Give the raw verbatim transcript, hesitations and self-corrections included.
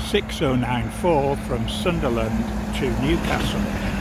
six oh nine four from Sunderland to Newcastle.